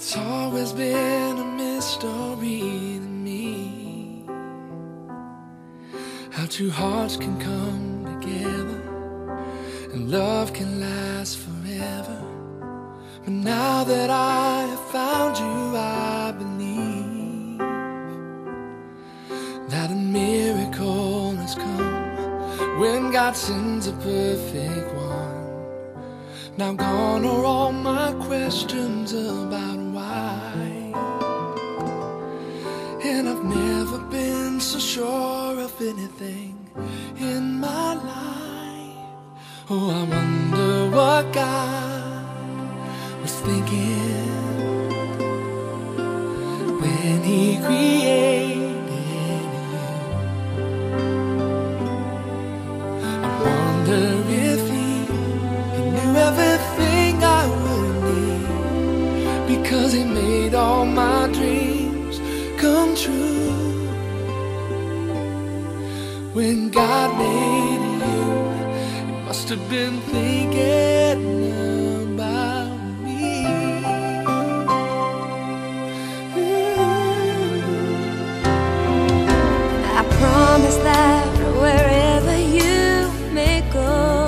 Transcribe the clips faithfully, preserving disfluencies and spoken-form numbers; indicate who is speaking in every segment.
Speaker 1: It's always been a mystery to me how two hearts can come together and love can last forever. But now that I have found you, I believe that a miracle has come when God sends a perfect one. Now gone are all my questions about why, and I've never been so sure of anything in my life. Oh, I wonder what God was thinking when He created you. I wonder if He, he knew everything I would need, because He made all my dreams come true. When God made you, He must have been thinking about me.
Speaker 2: I promise that wherever you may go,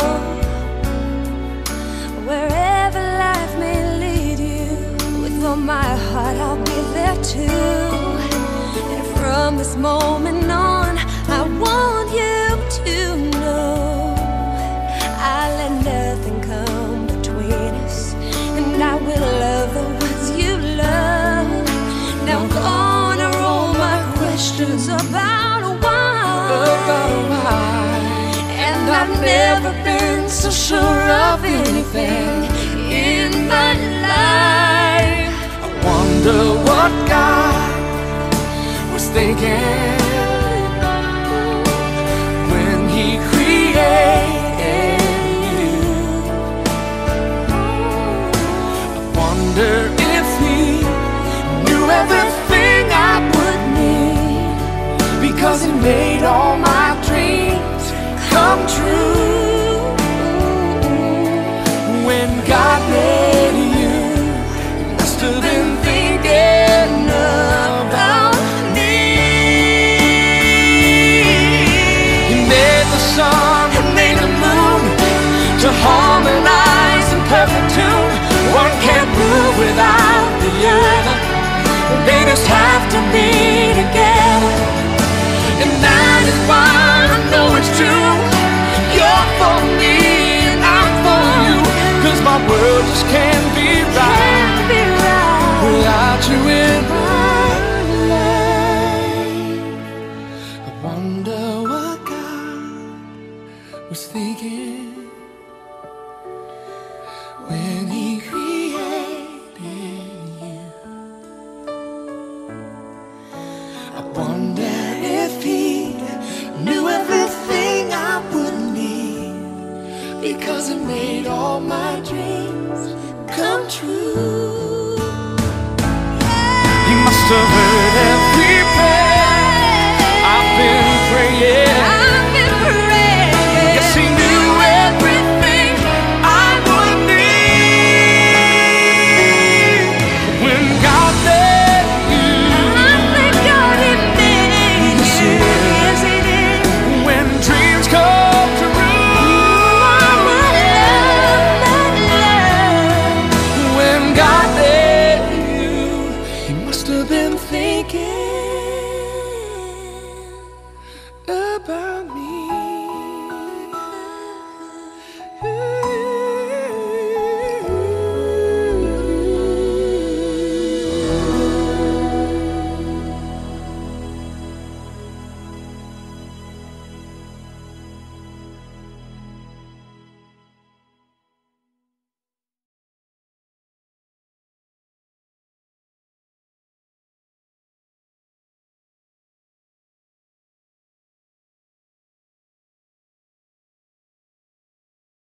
Speaker 2: wherever life may lead you, with all my heart I'll be there too. And from this moment on, I want you to know I let nothing come between us, and I will love the ones you love. Now gone are all my questions about why,
Speaker 1: About why,
Speaker 2: and I've never been so sure of anything in my life.
Speaker 1: I wonder what God was thinking when He created you. I wonder if He knew everything I would need, because He made all my dreams come true. When God made you, He must have been thinking about me. He made the sun and made the moon to harmonize in perfect tune. One can't move without the other, they just have to be together. And that is why I know it's true. You're for me and I'm for you, 'cause my world just can't